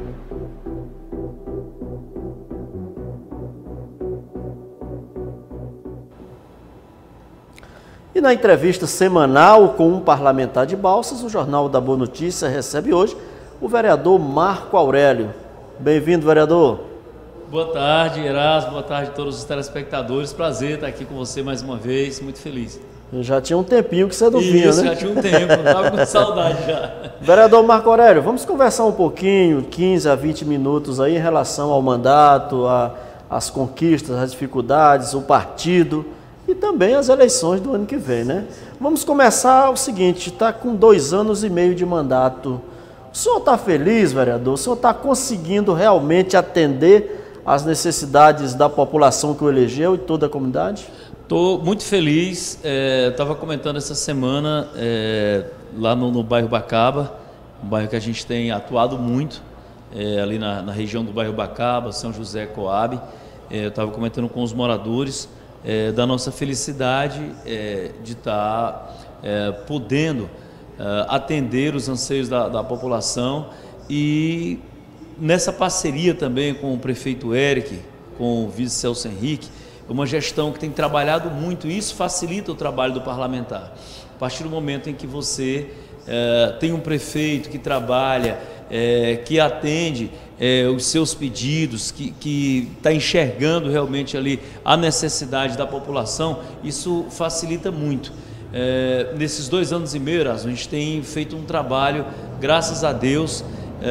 E na entrevista semanal com um parlamentar de Balsas, o Jornal da Boa Notícia recebe hoje o vereador Marco Aurélio. Bem-vindo, vereador. Boa tarde, Erasmo. Boa tarde a todos os telespectadores. Prazer estar aqui com você mais uma vez. Muito feliz. Já tinha um tempinho que você não vinha, né? Isso, já tinha um tempo. Estava com saudade já. Vereador Marco Aurélio, vamos conversar um pouquinho, 15 a 20 minutos aí, em relação ao mandato, às conquistas, às dificuldades, o partido e também as eleições do ano que vem, né? Vamos começar o seguinte, está com 2 anos e meio de mandato. O senhor está feliz, vereador? O senhor está conseguindo realmente atender às necessidades da população que o elegeu e toda a comunidade? Estou muito feliz. Estava comentando essa semana lá no bairro Bacaba, um bairro que a gente tem atuado muito, ali na região do bairro Bacaba, São José, Coab. Eu estava comentando com os moradores da nossa felicidade de estar podendo atender os anseios da população e nessa parceria também com o prefeito Eric, com o vice Celso Henrique, uma gestão que tem trabalhado muito e isso facilita o trabalho do parlamentar. A partir do momento em que você tem um prefeito que trabalha, que atende os seus pedidos, que está enxergando realmente ali a necessidade da população, isso facilita muito. Nesses 2 anos e meio, a gente tem feito um trabalho, graças a Deus,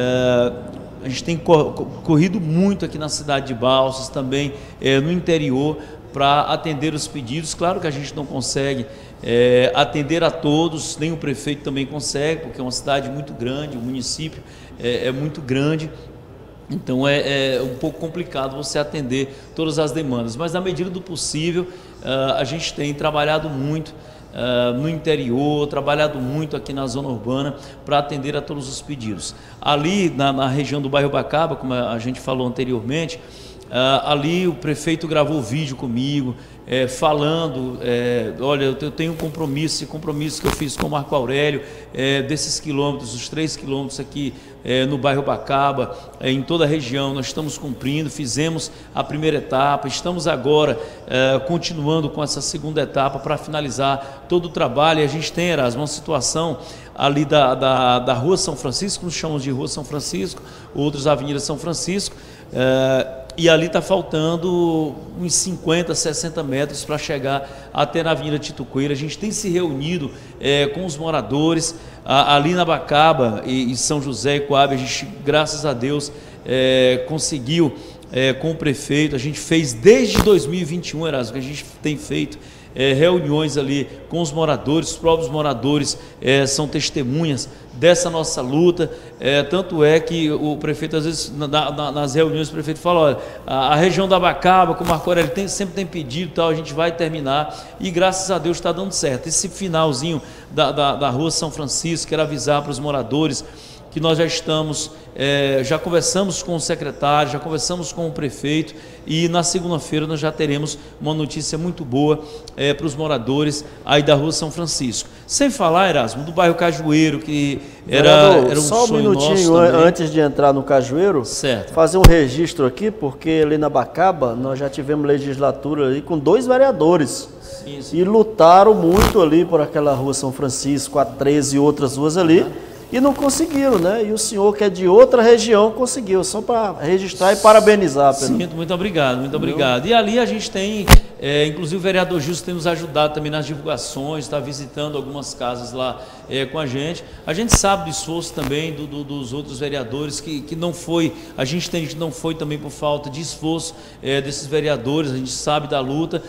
a gente tem corrido muito aqui na cidade de Balsas, também no interior, para atender os pedidos. Claro que a gente não consegue atender a todos, nem o prefeito também consegue, porque é uma cidade muito grande, o município é muito grande, então é um pouco complicado você atender todas as demandas, mas na medida do possível a gente tem trabalhado muito no interior, trabalhado muito aqui na zona urbana para atender a todos os pedidos. Ali na região do bairro Bacaba, como a gente falou anteriormente, ali o prefeito gravou vídeo comigo, falando, olha, eu tenho um compromisso, esse compromisso que eu fiz com o Marco Aurélio, desses quilômetros, os 3 quilômetros aqui no bairro Bacaba, em toda a região, nós estamos cumprindo, fizemos a primeira etapa, estamos agora continuando com essa segunda etapa para finalizar todo o trabalho. E a gente tem, Erasmo, uma situação ali da Rua São Francisco, nos chamamos de Rua São Francisco, outros Avenida São Francisco, e ali está faltando uns 50, 60 metros para chegar até na Avenida Tito Coelho. A gente tem se reunido com os moradores ali na Bacaba e São José e Coab. A gente, graças a Deus, conseguiu com o prefeito. A gente fez desde 2021, Erasmo, que a gente tem feito reuniões ali com os moradores. Os próprios moradores são testemunhas dessa nossa luta, tanto é que o prefeito, às vezes, nas reuniões, o prefeito fala, olha, a região da Bacaba, com o Marco Aurélio sempre tem pedido, tal, a gente vai terminar, e graças a Deus está dando certo. Esse finalzinho da Rua São Francisco, quero avisar para os moradores que nós já estamos, já conversamos com o secretário, já conversamos com o prefeito, e na segunda-feira nós já teremos uma notícia muito boa para os moradores aí da Rua São Francisco. Sem falar, Erasmo, do bairro Cajueiro, que era um só sonho um minutinho nosso também. Antes de entrar no Cajueiro, certo, fazer um registro aqui, porque ali na Bacaba nós já tivemos legislatura ali com 2 vereadores. Sim. E lutaram muito ali por aquela Rua São Francisco, a 13 e outras ruas ali. E não conseguiram, né? E o senhor, que é de outra região, conseguiu, só para registrar e parabenizar. Sim, muito obrigado, muito obrigado. E ali a gente tem, inclusive o vereador Gilson tem nos ajudado também nas divulgações, está visitando algumas casas lá com a gente. A gente sabe do esforço também dos outros vereadores, que não foi, a gente não foi também por falta de esforço desses vereadores, a gente sabe da luta.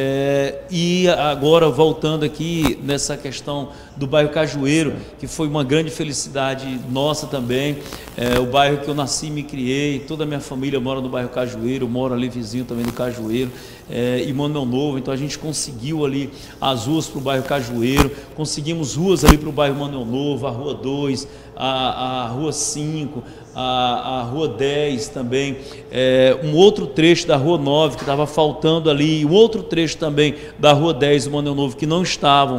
E agora, voltando aqui nessa questão do bairro Cajueiro, que foi uma grande felicidade nossa também, o bairro que eu nasci e me criei, toda a minha família mora no bairro Cajueiro, eu moro ali vizinho também do Cajueiro, e Manuel Novo, então a gente conseguiu ali as ruas para o bairro Cajueiro, conseguimos ruas ali para o bairro Manuel Novo, a Rua 2, a Rua 5, a Rua 10 também, um outro trecho da Rua 9 que estava faltando ali, um outro trecho também da Rua 10 do Manuel Novo que não estavam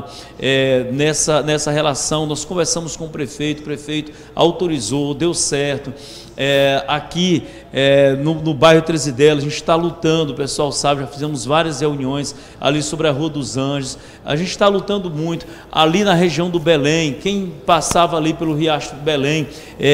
nessa relação. Nós conversamos com o prefeito autorizou, deu certo. Aqui no bairro Trezidela, a gente está lutando, o pessoal sabe, já fizemos várias reuniões ali sobre a Rua dos Anjos, a gente está lutando muito ali na região do Belém. Quem passava ali pelo Riacho do Belém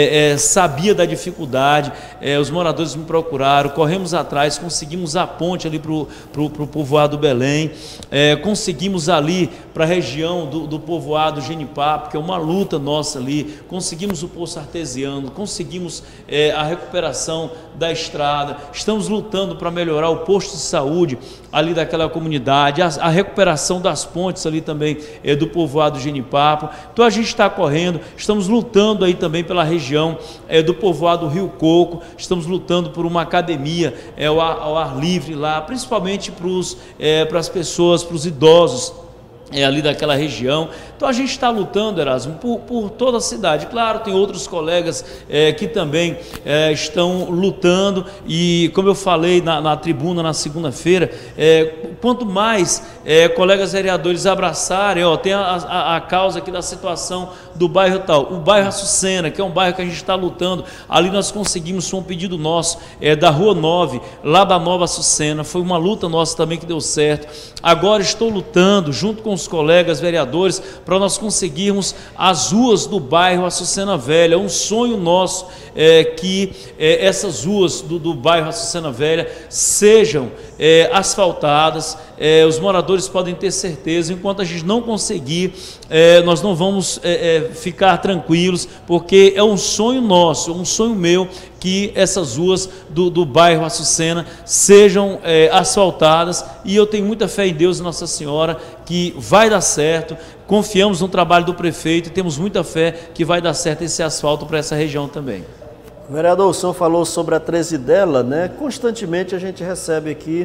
sabia da dificuldade, os moradores me procuraram, corremos atrás, conseguimos a ponte ali para o povoado Belém, conseguimos ali para a região do povoado Genipapo, que é uma luta nossa ali, conseguimos o poço artesiano, conseguimos a recuperação da estrada, estamos lutando para melhorar o posto de saúde ali daquela comunidade, a recuperação das pontes ali também do povoado Genipapo. Então a gente está correndo, estamos lutando aí também pela região do povoado Rio Coco, estamos lutando por uma academia ao ar livre lá, principalmente para as pessoas, para os idosos ali daquela região. Então a gente está lutando, Erasmo, por toda a cidade. Claro, tem outros colegas que também estão lutando, e como eu falei na tribuna na segunda-feira, quanto mais colegas vereadores abraçarem, tem a causa aqui da situação do bairro tal, o bairro Açucena, que é um bairro que a gente está lutando, ali nós conseguimos, foi um pedido nosso, da Rua 9, lá da Nova Açucena, foi uma luta nossa também que deu certo. Agora estou lutando junto com os colegas vereadores para nós conseguirmos as ruas do bairro Açucena Velha. É um sonho nosso que essas ruas do bairro Açucena Velha sejam asfaltadas. Os moradores podem ter certeza, enquanto a gente não conseguir, nós não vamos ficar tranquilos, porque é um sonho nosso, um sonho meu, que essas ruas do bairro Açucena sejam asfaltadas, e eu tenho muita fé em Deus e Nossa Senhora que vai dar certo. Confiamos no trabalho do prefeito e temos muita fé que vai dar certo esse asfalto para essa região também. Vereador, o senhor falou sobre a Trezidela, né? Constantemente a gente recebe aqui,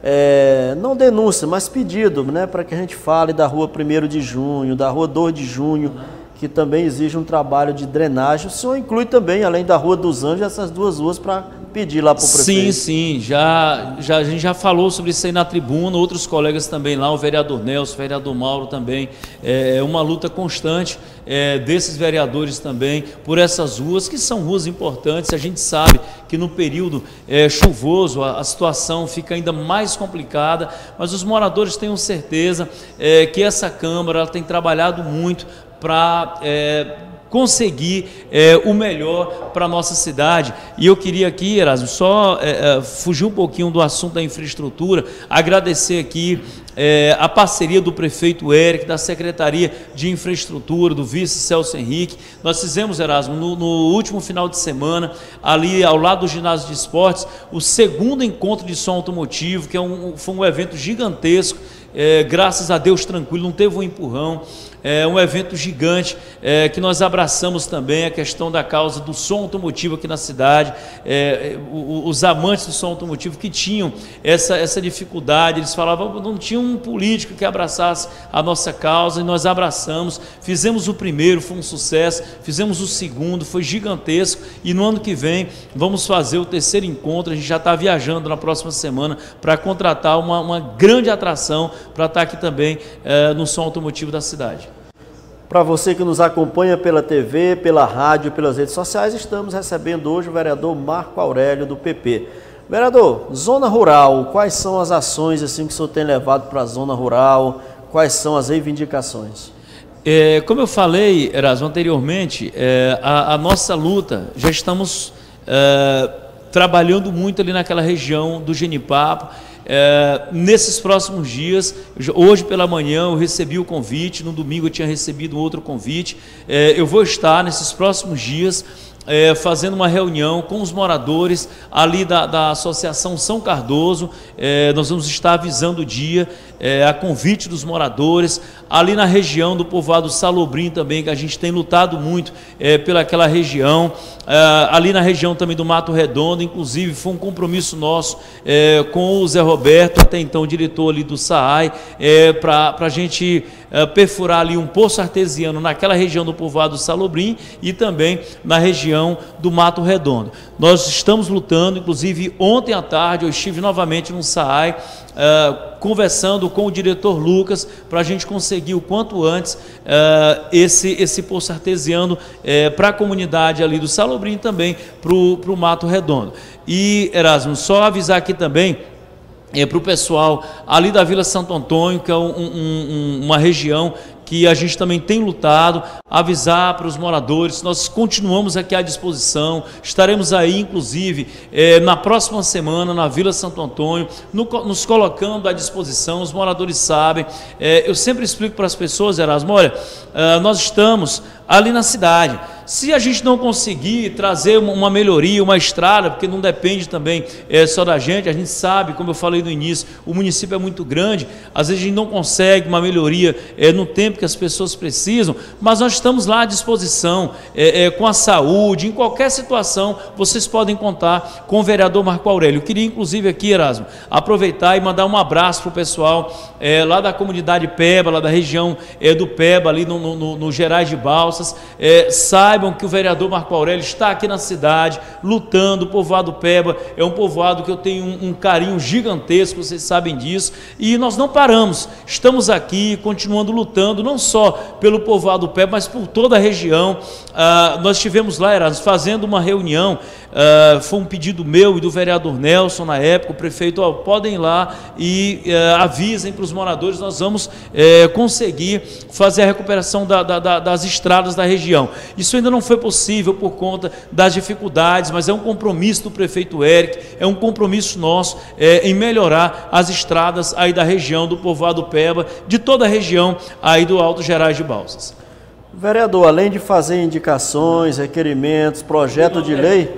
não denúncia, mas pedido, né, para que a gente fale da Rua 1º de Junho, da Rua 2 de Junho, que também exige um trabalho de drenagem. O senhor inclui também, além da Rua dos Anjos, essas duas ruas para pedir lá para o prefeito? Sim, a gente já falou sobre isso aí na tribuna, outros colegas também lá, o vereador Nelson, o vereador Mauro também, é uma luta constante desses vereadores também, por essas ruas, que são ruas importantes. A gente sabe que no período chuvoso a situação fica ainda mais complicada, mas os moradores tenham certeza que essa Câmara ela tem trabalhado muito para conseguir o melhor para a nossa cidade. E eu queria aqui, Erasmo, só fugir um pouquinho do assunto da infraestrutura, agradecer aqui a parceria do prefeito Eric, da Secretaria de Infraestrutura, do vice Celso Henrique. Nós fizemos, Erasmo, no último final de semana, ali ao lado do ginásio de esportes, o segundo encontro de som automotivo, que foi um evento gigantesco, graças a Deus tranquilo, não teve um empurrão. Um evento gigante que nós abraçamos também a questão da causa do som automotivo aqui na cidade. Os amantes do som automotivo que tinham essa dificuldade, eles falavam, não tinha um político que abraçasse a nossa causa, e nós abraçamos, fizemos o primeiro, foi um sucesso, fizemos o segundo, foi gigantesco, e no ano que vem vamos fazer o terceiro encontro. A gente já está viajando na próxima semana para contratar uma grande atração para estar aqui também no som automotivo da cidade. Para você que nos acompanha pela TV, pela rádio, pelas redes sociais, estamos recebendo hoje o vereador Marco Aurélio, do PP. Vereador, zona rural, quais são as ações assim, que o senhor tem levado para a zona rural? Quais são as reivindicações? Como eu falei, Erasmo, anteriormente, a nossa luta, já estamos trabalhando muito ali naquela região do Genipapo. Nesses próximos dias, hoje pela manhã eu recebi o convite, no domingo eu tinha recebido outro convite. Eu vou estar nesses próximos dias fazendo uma reunião com os moradores ali da Associação São Cardoso. Nós vamos estar avisando o dia, a convite dos moradores, ali na região do povoado Salobrim também, que a gente tem lutado muito pelaquela região, ali na região também do Mato Redondo. Inclusive foi um compromisso nosso com o Zé Roberto Roberto, até então diretor ali do SAAI, para a gente perfurar ali um poço artesiano naquela região do povoado Salobrim e também na região do Mato Redondo. Nós estamos lutando, inclusive ontem à tarde eu estive novamente no SAAI, conversando com o diretor Lucas para a gente conseguir o quanto antes esse poço artesiano para a comunidade ali do Salobrim e também para o Mato Redondo. E, Erasmo, só avisar aqui também para o pessoal ali da Vila Santo Antônio, que é uma região que a gente também tem lutado, avisar para os moradores, nós continuamos aqui à disposição, estaremos aí, inclusive, na próxima semana, na Vila Santo Antônio, nos colocando à disposição, os moradores sabem. Eu sempre explico para as pessoas, Erasmo, olha, nós estamos ali na cidade. Se a gente não conseguir trazer uma melhoria, uma estrada, porque não depende também só da gente, a gente sabe, como eu falei no início, o município é muito grande, às vezes a gente não consegue uma melhoria no tempo que as pessoas precisam, mas nós estamos lá à disposição, com a saúde, em qualquer situação, vocês podem contar com o vereador Marco Aurélio. Eu queria, inclusive, aqui, Erasmo, aproveitar e mandar um abraço para o pessoal lá da comunidade Peba, lá da região do Peba, ali no Gerais de Balsas. Saibam que o vereador Marco Aurélio está aqui na cidade, lutando. O povoado Peba é um povoado que eu tenho um carinho gigantesco, vocês sabem disso, e nós não paramos, estamos aqui, continuando lutando, não só pelo povoado Peba, mas por toda a região. Nós estivemos lá, Erasmo, fazendo uma reunião, foi um pedido meu e do vereador Nelson na época, o prefeito, podem ir lá e avisem para os moradores, nós vamos conseguir fazer a recuperação das estradas da região. Isso ainda não foi possível por conta das dificuldades, mas é um compromisso do prefeito Eric, é um compromisso nosso em melhorar as estradas aí da região do povoado Peba, de toda a região aí do Alto Gerais de Balsas. Vereador, além de fazer indicações, requerimentos, projeto de lei,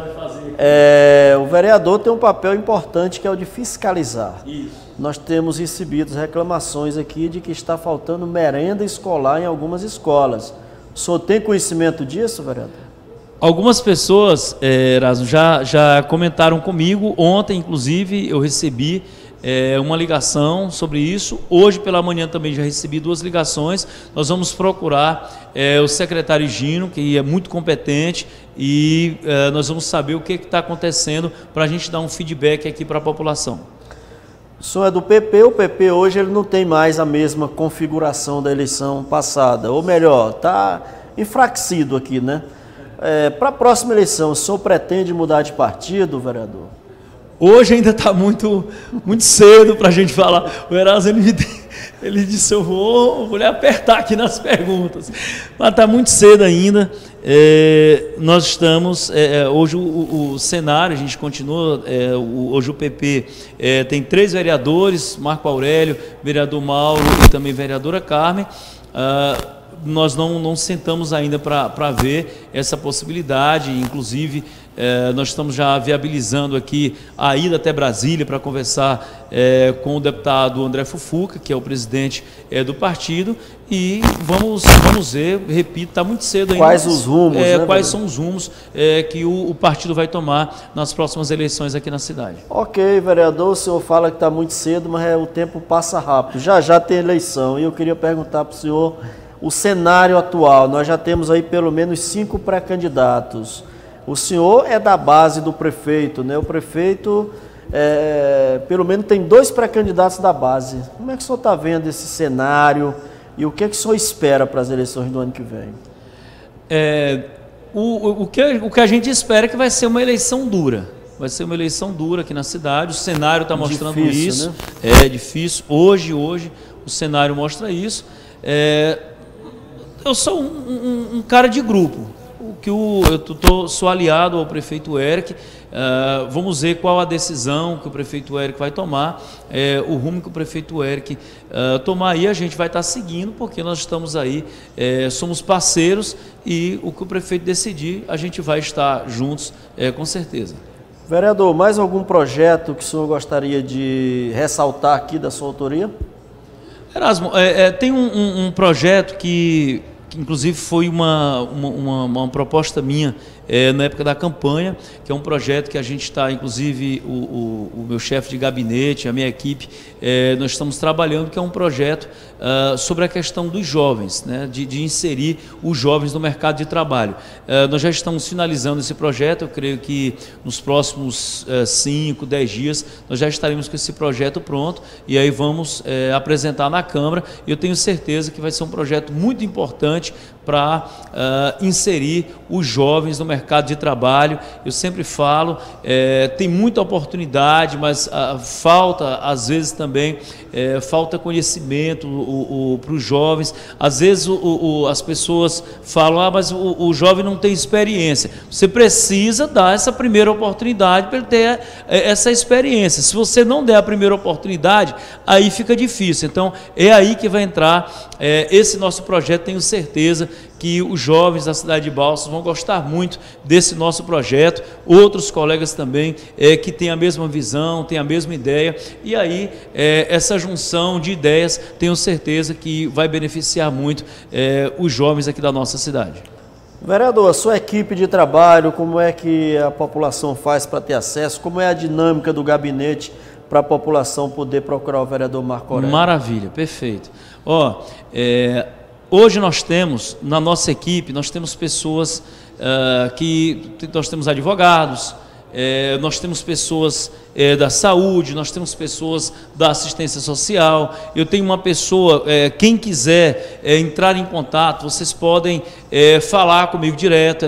o vereador tem um papel importante que é o de fiscalizar. Isso. Nós temos recebido reclamações aqui de que está faltando merenda escolar em algumas escolas. O senhor tem conhecimento disso, vereador? Algumas pessoas, Erasmo, já comentaram comigo. Ontem, inclusive, eu recebi uma ligação sobre isso. Hoje pela manhã também já recebi 2 ligações. Nós vamos procurar o secretário Gino, que é muito competente, e nós vamos saber o que está acontecendo para a gente dar um feedback aqui para a população. O senhor é do PP, o PP hoje ele não tem mais a mesma configuração da eleição passada, ou melhor, está enfraquecido aqui, né? Para a próxima eleição, o senhor pretende mudar de partido, vereador? Hoje ainda está muito cedo para a gente falar. O Erasmo, ele disse, eu vou lhe apertar aqui nas perguntas, mas está muito cedo ainda. Nós estamos, hoje o cenário, a gente continua, hoje o PP tem 3 vereadores, Marco Aurélio, vereador Mauro e também vereadora Carmen. Nós não sentamos ainda para ver essa possibilidade, inclusive nós estamos já viabilizando aqui a ida até Brasília para conversar com o deputado André Fufuca, que é o presidente do partido, e vamos ver, repito, está muito cedo ainda. Quais os rumos, quais são os rumos que o partido vai tomar nas próximas eleições aqui na cidade. Ok, vereador, o senhor fala que está muito cedo, mas o tempo passa rápido. Já tem eleição, e eu queria perguntar para o senhor o cenário atual. Nós já temos aí pelo menos 5 pré-candidatos. O senhor é da base do prefeito, né? O prefeito, pelo menos, tem 2 pré-candidatos da base. Como é que o senhor está vendo esse cenário e o que o senhor espera para as eleições do ano que vem? O que a gente espera é que vai ser uma eleição dura. Vai ser uma eleição dura aqui na cidade. O cenário está mostrando difícil, isso. Né? É difícil. Hoje o cenário mostra isso. Eu sou um cara de grupo. Sou aliado ao prefeito Eric. Vamos ver qual a decisão que o prefeito Eric vai tomar, o rumo que o prefeito Eric tomar, aí a gente vai estar seguindo, porque nós estamos aí, somos parceiros, e o que o prefeito decidir, a gente vai estar juntos, com certeza. Vereador, mais algum projeto que o senhor gostaria de ressaltar aqui da sua autoria? Erasmo, tem um projeto que que inclusive foi uma proposta minha na época da campanha, que é um projeto que a gente está, inclusive o meu chefe de gabinete, a minha equipe, nós estamos trabalhando, que é um projeto sobre a questão dos jovens, né, de inserir os jovens no mercado de trabalho. Nós já estamos finalizando esse projeto, eu creio que nos próximos 5, 10 dias nós já estaremos com esse projeto pronto e aí vamos apresentar na Câmara. Eu tenho certeza que vai ser um projeto muito importante para inserir os jovens no mercado de trabalho. Eu sempre falo, tem muita oportunidade, mas falta, às vezes também, falta conhecimento para os jovens. Às vezes as pessoas falam, mas o jovem não tem experiência. Você precisa dar essa primeira oportunidade para ele ter essa experiência. Se você não der a primeira oportunidade, aí fica difícil. Então, é aí que vai entrar esse nosso projeto. Tenho certeza que os jovens da cidade de Balsas vão gostar muito desse nosso projeto, outros colegas também que têm a mesma visão, têm a mesma ideia, e aí essa junção de ideias, tenho certeza que vai beneficiar muito os jovens aqui da nossa cidade. Vereador, a sua equipe de trabalho, como é que a população faz para ter acesso, como é a dinâmica do gabinete para a população poder procurar o vereador Marco Aurélio? Maravilha, perfeito. Hoje nós temos, na nossa equipe, nós temos pessoas nós temos advogados, nós temos pessoas da saúde, nós temos pessoas da assistência social. Eu tenho uma pessoa, quem quiser entrar em contato, vocês podem falar comigo direto,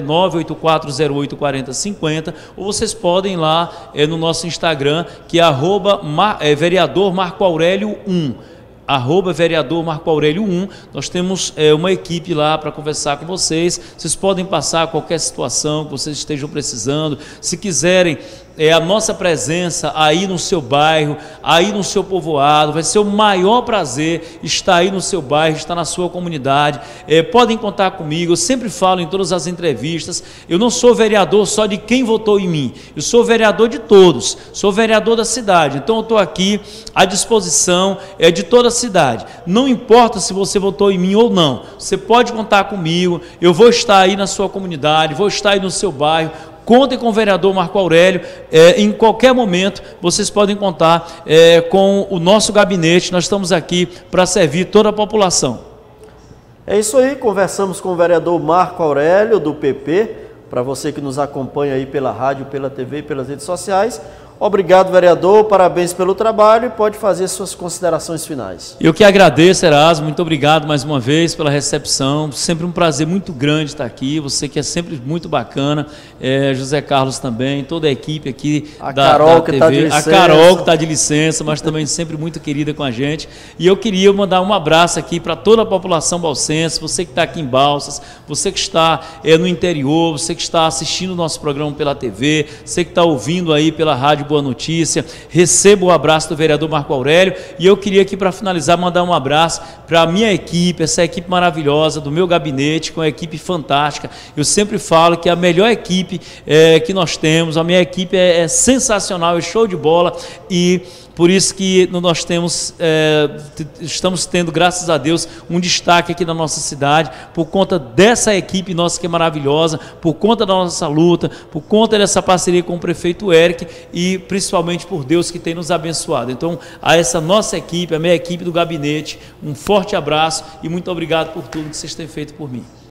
984084050, ou vocês podem ir lá no nosso Instagram, que é vereador Marco Aurélio 1. @vereador Marco Aurélio 1, nós temos uma equipe lá para conversar com vocês. Vocês podem passar qualquer situação que vocês estejam precisando. Se quiserem a nossa presença aí no seu bairro, aí no seu povoado, vai ser o maior prazer estar aí no seu bairro, estar na sua comunidade. Podem contar comigo. Eu sempre falo em todas as entrevistas, eu não sou vereador só de quem votou em mim, eu sou vereador de todos, sou vereador da cidade. Então eu estou aqui à disposição de toda a cidade. Não importa se você votou em mim ou não, você pode contar comigo. Eu vou estar aí na sua comunidade, vou estar aí no seu bairro. Contem com o vereador Marco Aurélio, em qualquer momento vocês podem contar com o nosso gabinete. Nós estamos aqui para servir toda a população. É isso aí, conversamos com o vereador Marco Aurélio, do PP, para você que nos acompanha aí pela rádio, pela TV e pelas redes sociais. Obrigado, vereador, parabéns pelo trabalho e pode fazer suas considerações finais. Eu que agradeço, Erasmo, muito obrigado mais uma vez pela recepção, sempre um prazer muito grande estar aqui, você que é sempre muito bacana, José Carlos também, toda a equipe aqui da TV, a Carol que está de licença, mas também sempre muito querida com a gente, e eu queria mandar um abraço aqui para toda a população balsense, você que está aqui em Balsas, você que está no interior, você que está assistindo o nosso programa pela TV, você que está ouvindo aí pela rádio Boa Notícia, receba o abraço do vereador Marco Aurélio, e eu queria aqui para finalizar mandar um abraço para a minha equipe, essa equipe maravilhosa do meu gabinete, com a equipe fantástica. Eu sempre falo que a melhor equipe que nós temos, a minha equipe é sensacional, é show de bola, e por isso que nós estamos tendo, graças a Deus, um destaque aqui na nossa cidade, por conta dessa equipe nossa que é maravilhosa, por conta da nossa luta, por conta dessa parceria com o prefeito Eric e principalmente por Deus que tem nos abençoado. Então, a essa nossa equipe, a minha equipe do gabinete, um forte abraço e muito obrigado por tudo que vocês têm feito por mim.